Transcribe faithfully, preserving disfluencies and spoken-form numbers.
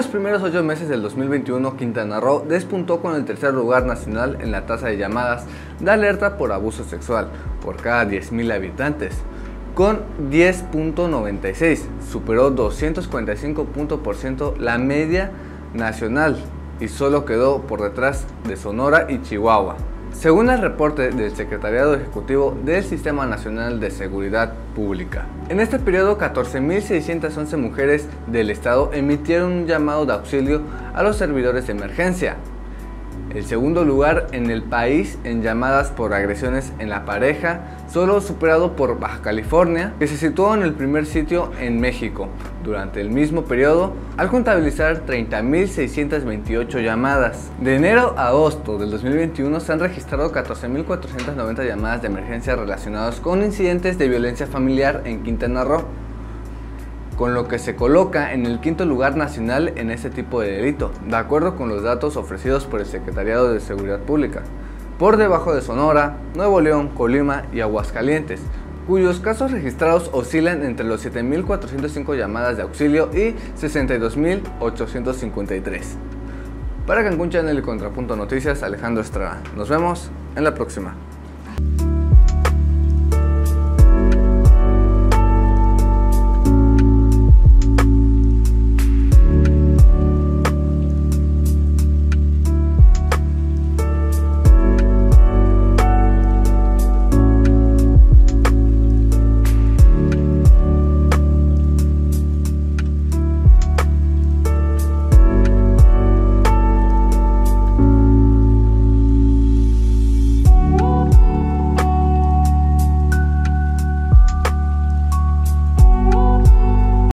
los primeros ocho meses del dos mil veintiuno, Quintana Roo despuntó con el tercer lugar nacional en la tasa de llamadas de alerta por abuso sexual por cada diez mil habitantes, con diez punto noventa y seis, superó doscientos cuarenta y cinco puntos por ciento la media nacional y solo quedó por detrás de Sonora y Chihuahua. Según el reporte del Secretariado Ejecutivo del Sistema Nacional de Seguridad Pública, en este periodo catorce mil seiscientas once mujeres del estado emitieron un llamado de auxilio a los servidores de emergencia, el segundo lugar en el país en llamadas por agresiones en la pareja, solo superado por Baja California, que se situó en el primer sitio en México durante el mismo periodo, al contabilizar treinta mil seiscientas veintiocho llamadas. De enero a agosto del dos mil veintiuno se han registrado catorce mil cuatrocientas noventa llamadas de emergencia relacionadas con incidentes de violencia familiar en Quintana Roo, con lo que se coloca en el quinto lugar nacional en este tipo de delito, de acuerdo con los datos ofrecidos por el Secretariado de Seguridad Pública, por debajo de Sonora, Nuevo León, Colima y Aguascalientes, cuyos casos registrados oscilan entre los siete mil cuatrocientas cinco llamadas de auxilio y sesenta y dos mil ochocientos cincuenta y tres. Para Cancún Channel y Contrapunto Noticias, Alejandro Estrada. Nos vemos en la próxima.